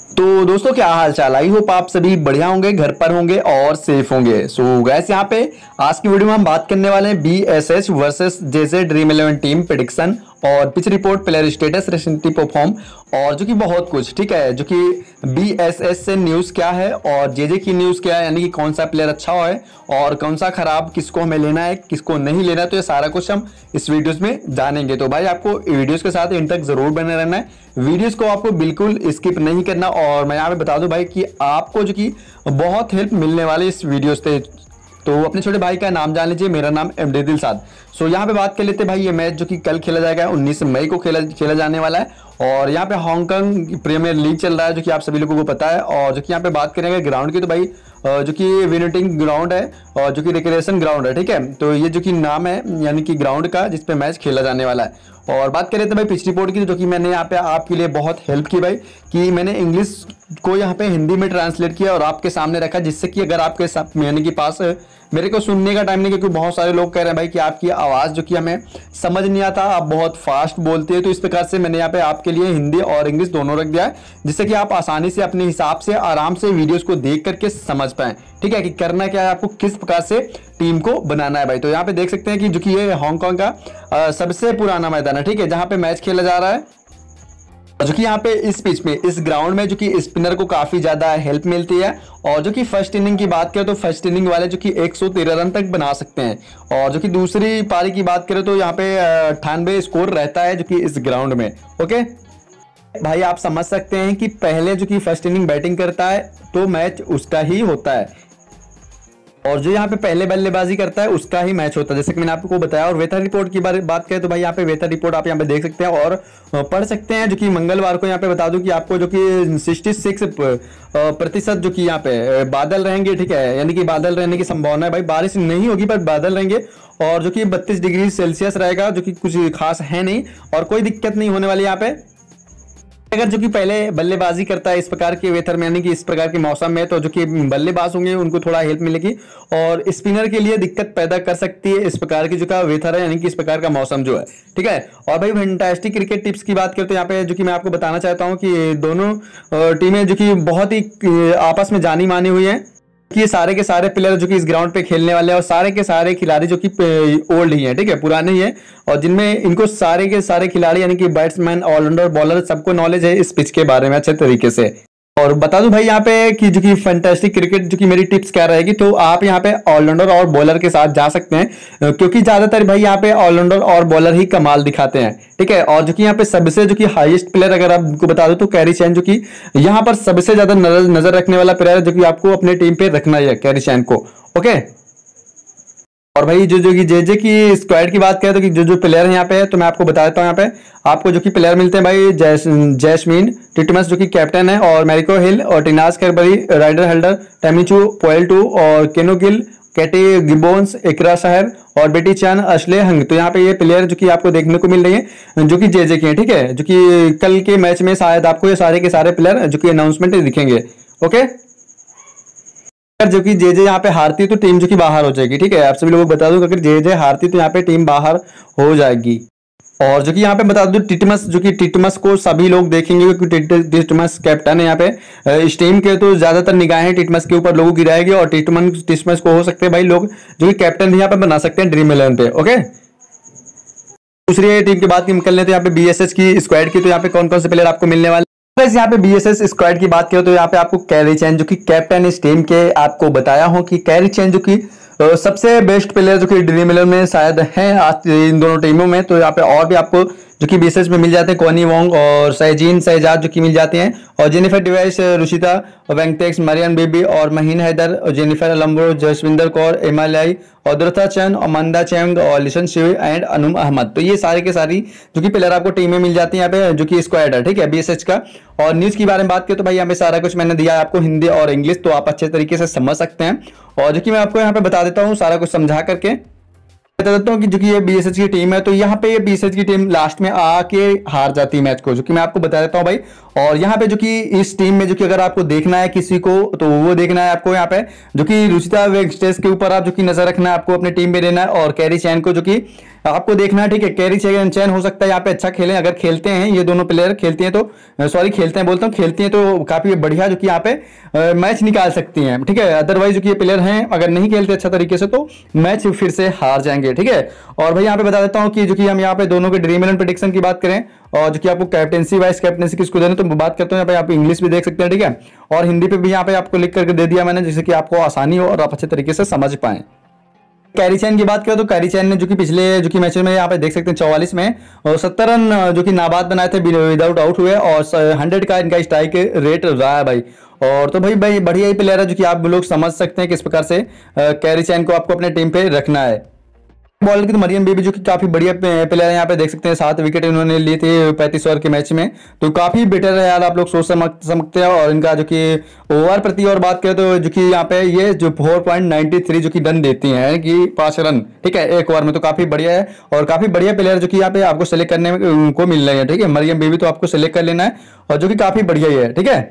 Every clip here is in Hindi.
तो दोस्तों क्या हाल चाल, आई होप आप सभी बढ़िया होंगे, घर पर होंगे और सेफ होंगे। सो गैस यहाँ पे आज की वीडियो में हम बात करने वाले हैं BSH versus JJ dream 11 team prediction और pitch report, player status, recently perform और जो कि बहुत कुछ, ठीक है। जो कि BSH से न्यूज़ क्या है और JJ की न्यूज़ क्या है, यानी कि कौन सा प्लेयर अच्छा है और कौन सा खराब, किसको हमें लेना है किसको नहीं लेना, तो ये सारा कुछ हम इस वीडियोस में जानेंगे। तो भाई आपको वीडियोस के साथ इन तक जरूर बने रहना है, वीडियोस को आपको बिल्कुल स्किप नहीं करना। और मैं यहाँ पे बता दूं भाई कि आपको जो कि बहुत हेल्प मिलने वाली इस वीडियो से। तो अपने छोटे भाई का नाम जान लीजिए, मेरा नाम MD दिलशाद। सो यहाँ पे बात कर लेते हैं भाई, ये मैच जो कि कल खेला जाएगा 19 मई को खेला जाने वाला है और यहाँ पे हांगकांग प्रीमियर लीग चल रहा है, जो कि आप सभी लोगों को पता है। और जो कि यहाँ पे बात करेंगे ग्राउंड की, तो भाई जो कि विनेटिंग ग्राउंड है और जो कि रिक्रिएशन ग्राउंड है, ठीक है। तो ये जो कि नाम है यानी कि ग्राउंड का जिसपे मैच खेला जाने वाला है। और बात करें तो भाई पिच रिपोर्ट की, जो कि मैंने यहाँ पे आपके लिए बहुत हेल्प की भाई, कि मैंने इंग्लिश को यहाँ पे हिंदी में ट्रांसलेट किया और आपके सामने रखा, जिससे कि अगर आपके यानी कि पास मेरे को सुनने का टाइम नहीं, क्योंकि बहुत सारे लोग कह रहे हैं भाई कि आपकी आवाज़ जो कि हमें समझ नहीं आता, आप बहुत फास्ट बोलते हैं। तो इस प्रकार से मैंने यहाँ पे आपके लिए हिंदी और इंग्लिश दोनों रख दिया है, जिससे कि आप आसानी से अपने हिसाब से आराम से वीडियोस को देख करके समझ पाएं, ठीक है, कि करना क्या है, आपको किस प्रकार से टीम को बनाना है भाई। तो यहाँ पे देख सकते हैं कि जो कि ये हांगकांग का सबसे पुराना मैदान है, ठीक है, जहाँ पे मैच खेला जा रहा है। जो कि यहाँ पे इस पिच में, इस ग्राउंड में जो कि स्पिनर को काफी ज्यादा हेल्प मिलती है। और जो कि फर्स्ट इनिंग की बात करें तो फर्स्ट इनिंग वाले जो कि 113 रन तक बना सकते हैं। और जो कि दूसरी पारी की बात करें तो यहाँ पे 98 स्कोर रहता है जो कि इस ग्राउंड में। ओके भाई, आप समझ सकते हैं कि पहले जो कि फर्स्ट इनिंग बैटिंग करता है तो मैच उसका ही होता है, और जो यहाँ पे पहले बल्लेबाजी करता है उसका ही मैच होता है, जैसे कि मैंने आपको बताया। और वेदर रिपोर्ट की बात करें तो भाई यहाँ पे वेदर रिपोर्ट आप यहाँ पे देख सकते हैं और पढ़ सकते हैं। जो कि मंगलवार को यहाँ पे बता दूं कि आपको जो कि 66% जो कि यहाँ पे बादल रहेंगे, ठीक है, यानी कि बादल रहने की संभावना है भाई, बारिश नहीं होगी पर बादल रहेंगे। और जो कि 32 डिग्री सेल्सियस रहेगा, जो कि कुछ खास है नहीं और कोई दिक्कत नहीं होने वाली यहाँ पे। अगर जो कि पहले बल्लेबाजी करता है इस प्रकार के वेदर में, यानी कि इस प्रकार के मौसम में, तो जो कि बल्लेबाज होंगे उनको थोड़ा हेल्प मिलेगी और स्पिनर के लिए दिक्कत पैदा कर सकती है इस प्रकार की जो का वेदर है, यानी कि इस प्रकार का मौसम जो है, ठीक है। और भाई फैंटास्टिक क्रिकेट टिप्स की बात करते हैं यहाँ पे, जो कि मैं आपको बताना चाहता हूँ कि दोनों टीमें जो कि बहुत ही आपस में जानी मानी हुई है, कि ये सारे के सारे प्लेयर जो कि इस ग्राउंड पे खेलने वाले हैं और सारे के सारे खिलाड़ी जो कि ओल्ड ही हैं, ठीक है, पुराने ही हैं। और जिनमें इनको सारे के सारे खिलाड़ी यानी कि बैट्समैन, ऑलराउंडर, बॉलर सबको नॉलेज है इस पिच के बारे में अच्छे तरीके से। और बता दूं भाई यहाँ पे कि जो कि फैंटास्टिक क्रिकेट जो कि मेरी टिप्स क्या रहेगी, तो आप यहाँ पे ऑलराउंडर और बॉलर के साथ जा सकते हैं, क्योंकि ज्यादातर भाई यहाँ पे ऑलराउंडर और बॉलर ही कमाल दिखाते हैं, ठीक है। और जो कि यहाँ पे सबसे जो कि हाईएस्ट प्लेयर अगर आपको बता दो तो कैरी चैन, जो कि यहाँ पर सबसे ज्यादा नजर रखने वाला प्लेयर है, जो कि आपको अपने टीम पे रखना ही है, कैरी चैन को। ओके, और भाई जो कि JJ की स्क्वाड की बात करें तो कि जो प्लेयर है यहाँ पे, तो मैं आपको बता देता हूँ। यहाँ पे आपको जो कि प्लेयर मिलते हैं भाई, जैस्मिन टिटमस जो कि कैप्टन है, और मैरिको हिल और टिनास कैरबरी, राइडर हेल्डर, टेमिचू, पोएल टू और केनो गिल, कैटी गिबोन्स, इकरा शहर और बेटी चैन, अश्ले हंग। तो यहाँ पे ये प्लेयर जो कि आपको देखने को मिल रही है जो कि JJ के हैं, ठीक है, जो कि कल के मैच में शायद आपको ये सारे के सारे प्लेयर जो कि अनाउंसमेंट दिखेंगे। ओके, जो कि JJ यहाँ पे हारती है तो टीम जो कि बाहर हो जाएगी, ठीक है। आप सभी लोगों को बता दूं अगर JJ हारती तो यहाँ पे टीम बाहर हो जाएगी। और जो कि यहाँ पे बता दूं टिटमस, जो कि टिटमस को सभी लोग देखेंगे क्योंकि टिटमस कैप्टन है यहाँ पे इस टीम के, तो ज्यादातर निगाहें टिटमस के ऊपर लोगों की रहेगी और टिटमस को हो सकते हैं भाई लोग जो कि कैप्टन भी यहाँ पे बना सकते हैं ड्रीम 11 पे। ओके, दूसरी टीम की बात कर लेते हैं यहाँ पे BSH की स्क्वाड की, तो यहाँ पे कौन कौन से प्लेयर आपको मिलने वाले। यहाँ पे BSH स्क्वाड की बात करें तो यहाँ पे आपको कैरी चैन जो कि कैप्टन इस टीम के, आपको बताया हूं कि कैरी चैन जो कि सबसे बेस्ट प्लेयर जो कि ड्रीम 11 में शायद हैं आज इन दोनों टीमों में। तो यहाँ पे और भी आपको जो कि BSH में मिल जाते हैं, कोनी वोंग और सहजीन शहजाद जो कि मिल जाते हैं, और जेनिफर डिवाइस, रुशिता वेंकटेक्स, मरियन बेबी और महीन हैदर, जेनिफर अलम्बो, जसविंदर कौर, एमालाई और दुर्था चंद, अमंदा चेंग और लिशन शिव एंड अनुम अहमद। तो ये सारे के सारी जो कि प्लेयर आपको टीम में मिल जाती है यहाँ पे, जो कि स्क्वाड है, ठीक है, BSH का। और न्यूज के बारे में बात करें तो भाई यहाँ पे सारा कुछ मैंने दिया है आपको हिंदी और इंग्लिश, तो आप अच्छे तरीके से समझ सकते हैं। और जो कि मैं आपको यहाँ पे बता देता हूँ सारा कुछ समझा करके बता देता हूँ कि जो कि ये BSH की टीम है, तो यहाँ पे ये BSH की टीम लास्ट में आके हार जाती है मैच को, जो कि मैं आपको बता देता हूँ भाई। और यहाँ पे जो कि इस टीम में जो कि अगर आपको देखना है किसी को, तो वो देखना है आपको यहाँ पे जो कि रुचिता वेंकटेश के ऊपर आप जो कि नजर रखना है आपको अपने टीम में लेना है, और कैरी चैन को जो कि आपको देखना है, ठीक है। कैरी चैन हो सकता है यहाँ पे अच्छा खेलें, अगर खेलते हैं ये दोनों प्लेयर खेलती हैं तो सॉरी खेलते हैं बोलता हूँ खेलती हैं तो काफी बढ़िया जो कि यहाँ पे मैच निकाल सकती हैं, ठीक है। अदरवाइज जो कि ये प्लेयर हैं अगर नहीं खेलते अच्छा तरीके से तो मैच फिर से हार जाएंगे, ठीक है। और भाई यहाँ पे बता देता हूँ कि जो कि हम यहाँ पे दोनों के ड्रीम 11 प्रेडिक्शन की बात करें और जो कि आपको कैप्टेंसी वाइस कैप्टेंसी किसको देना तो बात करते हैं, यहाँ पे आप इंग्लिश भी देख सकते हैं, ठीक है। और हिंदी पे भी यहाँ पे आपको लिख करके दे दिया मैंने, जिससे कि आपको आसानी हो और आप अच्छे तरीके से समझ पाएं। कैरी चैन की बात करें तो कैरी चैन ने जो कि पिछले जो कि मैचों में यहाँ पे देख सकते हैं 44 में और 70 रन जो कि नाबाद बनाए थे विदाउट आउट हुए, और 100 का इनका स्ट्राइक रेट रहा है भाई। और तो भाई बढ़िया ही प्लेयर है जो कि आप लोग समझ सकते हैं किस प्रकार से कैरी चैन को आपको अपने टीम पे रखना है। बॉलर की तो मरियम बेबी जो कि काफी बढ़िया प्लेयर है, यहाँ पे देख सकते हैं 7 विकेट इन्होंने लिए थे 35 ओवर के मैच में, तो काफी बेटर है यार, आप लोग सोच सकते हैं। और इनका जो कि ओवर प्रति ओवर बात करें तो जो कि यहाँ पे ये जो 4.93 जो कि रन देती हैं कि 5 रन, ठीक है, एक ओवर में, तो काफी बढ़िया है और काफी बढ़िया प्लेयर जो कि यहाँ पे आपको सेलेक्ट करने को मिल रहे हैं, ठीक है। मरियम बेबी तो आपको सेलेक्ट कर लेना है और जो कि काफी बढ़िया ही है, ठीक है,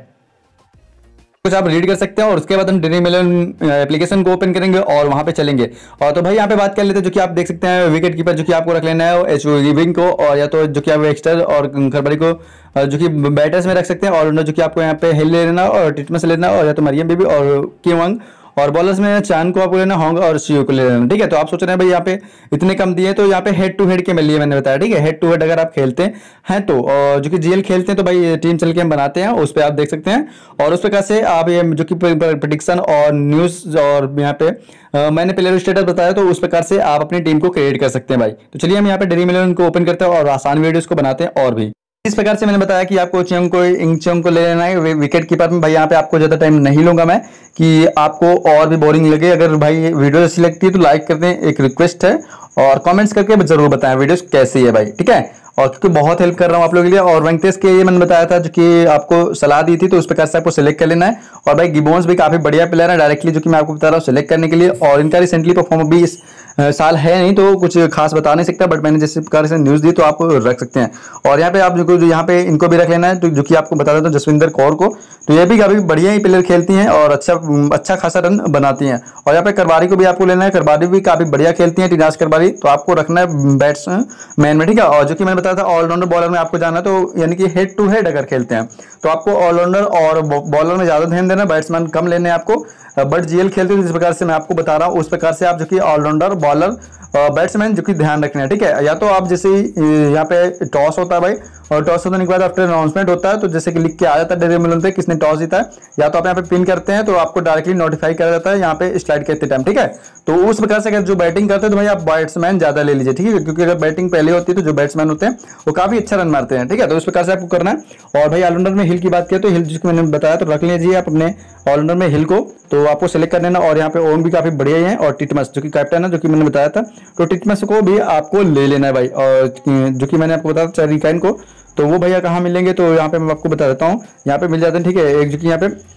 कुछ आप रीड कर सकते हैं। और उसके बाद हम ड्रीम 11 एप्लीकेशन को ओपन करेंगे और वहां पे चलेंगे। और तो भाई यहाँ पे बात कर लेते हैं जो कि आप देख सकते हैं विकेट कीपर जो कि आपको रख लेना है एच विंग को, और या तो जो कि आप एक्स्टर और खरबड़ी को जो कि बैटर्स में रख सकते हैं, और जो कि आपको यहाँ पे हिल ले लेना और टिटमस लेना, और या तो मरियम बेबी और किवंग, और बॉलर्स में चांद को आपको लेना होंगे और सीओ को ले लेना, ठीक है। तो आप सोच रहे हैं भाई यहाँ पे इतने कम दिए तो यहाँ पे हेड टू हेड के लिए मैंने बताया, ठीक है। हेड टू हेड अगर आप खेलते हैं तो जो कि जीएल खेलते हैं तो भाई टीम चल के हम बनाते हैं, उस पर आप देख सकते हैं। और उस प्रकार से आप ये जो कि प्रेडिक्शन और न्यूज और यहाँ पे मैंने प्लेयर स्टेटस बताया, तो उस प्रकार से आप अपनी टीम को क्रिएट कर सकते हैं भाई। तो चलिए हम यहाँ पे ड्रीम 11 को ओपन करते हैं और आसान वीडियोस को बनाते हैं। और भी इस प्रकार से मैंने बताया कि आपको इंग को ले लेना है विकेट कीपर में। भाई यहाँ पे आपको ज्यादा टाइम नहीं लूंगा मैं कि आपको और भी बोरिंग लगे। अगर भाई वीडियो अच्छी लगती है तो लाइक कर दें, एक रिक्वेस्ट है, और कमेंट्स करके जरूर बताएं वीडियो कैसी है भाई, ठीक है। और क्योंकि बहुत हेल्प कर रहा हूँ आप लोगों के लिए। और वेंकटेश के ये मैंने बताया था जो कि आपको सलाह दी थी, तो उस प्रकार से आपको सिलेक्ट कर लेना है। और भाई गिबोन्स भी काफी बढ़िया प्लेयर है डायरेक्टली, जो कि मैं आपको बता रहा हूँ सिलेक्ट करने के लिए। और इनका रिसेंटली परफॉर्म भी इस साल है नहीं तो कुछ खास बता नहीं सकता, बट मैंने जिस प्रकार से न्यूज दी तो आप रख सकते हैं। और यहाँ पे आप जो यहाँ पे इनको भी रख लेना है, तो जो कि आपको बता देता हूँ जसविंदर कौर को, तो ये भी काफी बढ़िया ही प्लेयर खेलती हैं और अच्छा खासा रन बनाती हैं। और यहाँ पे करबारी को भी आपको लेना है, करबारी भी काफी बढ़िया खेलती है, टिनास करबारी, तो आपको रखना है बैट्समैन में, ठीक है। और जो कि मैंने बताया था ऑलराउंडर बॉलर में आपको जाना, तो यानी कि हेड टू हेड अगर खेलते हैं तो आपको ऑलराउंडर और बॉलर में ज्यादा ध्यान देना, बैट्समैन कम लेने आपको। बट जीएल खेलते हैं जिस प्रकार से मैं आपको बता रहा हूँ उस प्रकार से आप जो कि ऑलराउंडर बॉलर बैट्समैन जो कि ध्यान रखना है, ठीक है। या तो आप जैसे यहाँ पे टॉस होता है भाई, और टॉस होने के बाद आफ्टर अनाउंसमेंट होता है, तो जैसे कि लिख के आ जाता है ड्रीम 11 पे किसने टॉस जीता है, या तो आप यहाँ पे पिन करते हैं तो आपको डायरेक्टली नोटिफाई कर जाता है यहाँ पे स्लाइड करते टाइम, ठीक है। तो उस प्रकार से अगर जो बैटिंग करते हैं तो भाई आप बैट्समैन ज्यादा ले लीजिए, ठीक है, क्योंकि अगर बैटिंग पहले होती है तो जो बैट्समैन होते हैं वो काफी अच्छा रन मारते हैं, ठीक है। तो इस प्रकार से आपको करना है। और भाई ऑलराउंडर में हिल की बात करें तो हिल जिसको मैंने बताया तो रख लीजिए आप अपने ऑलराउंडर में हिल को, तो आपको सेलेक्ट कर लेना। और यहाँ पे ओम भी काफी बढ़िया ही है, और टिटमस जो कि कैप्टन है जो कि मैंने बताया था, तो टिटमस को भी आपको ले लेना है भाई। और जो कि मैंने आपको बताया चरिकैन को, तो वो भैया कहाँ मिलेंगे, तो यहाँ पे मैं आपको बता देता हूँ, यहाँ पे मिल जाते हैं, ठीक है। एक जो कि यहाँ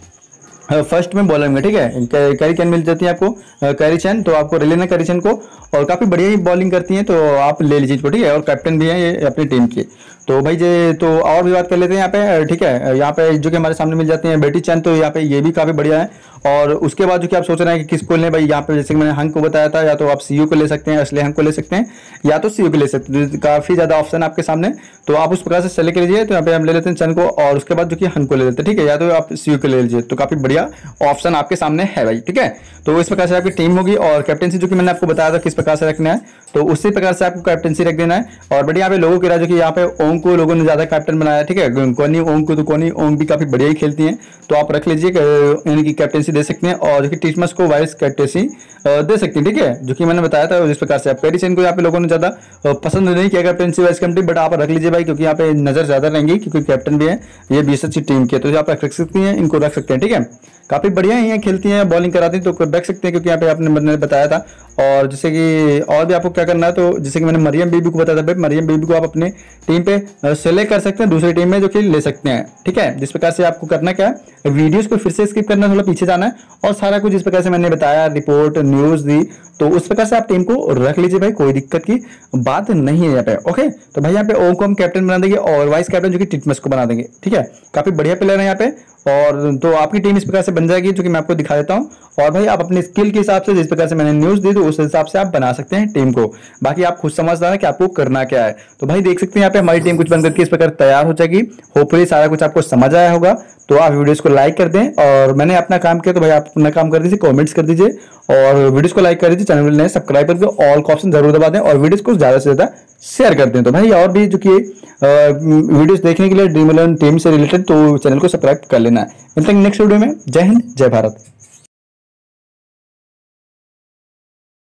पे फर्स्ट में बॉलर में, ठीक है, कैरी चैन मिल जाती है आपको, कैरी चैन, तो आपको ले लेना कैरी चैन को, और काफी बढ़िया ही बॉलिंग करती हैं तो आप ले लीजिए, ठीक है। और कैप्टन भी है ये अपनी टीम की। तो भाई जे तो और भी बात कर लेते हैं यहाँ पे, ठीक है। यहाँ पे जो कि हमारे सामने मिल जाती है बेटी चैन, तो यहाँ पे ये भी काफी बढ़िया है। और उसके बाद जो कि आप सोच रहे हैं कि किसको लें भाई, यहाँ पे जैसे कि मैंने हंक को बताया था, या तो आप सीयू को ले सकते हैं, असली हंक को ले सकते हैं, या तो सीयू को ले सकते हैं, काफी ज्यादा ऑप्शन आपके सामने, तो आप उस प्रकार से सेलेक्ट लीजिए। तो यहाँ पे हम ले लेते हैं चंद को, और उसके बाद जो कि हंक को ले लेते हैं, ठीक है, या तो आप सीयू को ले लीजिए, तो काफी बढ़िया ऑप्शन आपके सामने है भाई, ठीक है। तो इस प्रकार से आपकी टीम होगी। और कैप्टेंसी जो कि मैंने आपको बताया था किस प्रकार से रखना है, तो उसी प्रकार से आपको कैप्टेंसी रख देना है। और बढ़िया यहाँ पे लोगों की राय जो कि यहाँ पे ओम को लोगों ने ज्यादा कैप्टन बनाया, ठीक है, कोनी ओम को, तो कोनी ओम भी काफी बढ़िया ही खेलती हैं, तो आप रख लीजिए, यानी कि कैप्टेंसी दे सकते हैं। और जो कि टीचमस को वाइस कैप्टेंसी दे सकते हैं, ठीक है, जो कि मैंने बताया था। जिस प्रकार से आप कैरी चैन को यहाँ पे लोगों ने ज्यादा पसंद नहीं किया कैप्टेंसी वाइस कैप्टन, बट आप रख लीजिए भाई, क्योंकि यहाँ पे नजर ज्यादा रहेंगी, क्योंकि कैप्टन भी है, ये भी अच्छी टीम की है, तो आप रख सकती हैं, इनको रख सकते हैं, ठीक है। काफ़ी बढ़िया ही है, खेलती हैं, बॉलिंग कराती हैं, तो रख सकते हैं क्योंकि यहाँ पे आपने मैंने बताया था। और जैसे कि और भी आपको क्या करना है, तो जैसे कि मैंने मरियम बीबी को बताया था भाई, मरियम बीबी को आप अपने टीम पे सेलेक्ट कर सकते हैं, दूसरी टीम में जो कि ले सकते हैं। ठीक है, जिस प्रकार से आपको करना क्या है, वीडियोस को फिर से स्किप करना, थोड़ा पीछे जाना है और सारा कुछ जिस प्रकार से मैंने बताया, रिपोर्ट न्यूज़ दी, तो उस प्रकार से आप टीम को रख लीजिए भाई, कोई दिक्कत की बात नहीं है यहाँ पे। ओके, तो भाई यहाँ पे ओ को हम कैप्टन बना देंगे और वाइस कैप्टन जो कि टिटमस को बना देंगे। ठीक है, काफी बढ़िया प्लेयर है यहाँ पे। और तो आपकी टीम इस प्रकार से बन जाएगी जो कि मैं आपको दिखा देता हूँ। और भाई आप अपने स्किल के हिसाब से, जिस प्रकार से मैंने न्यूज़ दी, तो उस हिसाब से आप बना सकते हैं टीम को। बाकी आप खुद समझदार हैं कि आपको करना क्या है। तो भाई देख सकते हैं यहाँ पे हमारी टीम कुछ बनकर के इस प्रकार तैयार हो जाएगी। होपफुली सारा कुछ आपको समझ आया होगा। तो आप वीडियोस को लाइक कर दें और मैंने अपना काम किया, तो भाई आप अपना काम कर दीजिए, कमेंट्स कर दीजिए और वीडियोस को लाइक कर दीजिए, चैनल ने सब्सक्राइब करके ऑल का ऑप्शन जरूर दबा दें और वीडियोस को ज्यादा से ज्यादा शेयर कर दें। तो भाई और भी जो कि वीडियोस देखने के लिए ड्रीम11 टीम से रिलेटेड, तो चैनल को सब्सक्राइब कर लेना है। मिलते हैं नेक्स्ट वीडियो में। जय हिंद, जय भारत।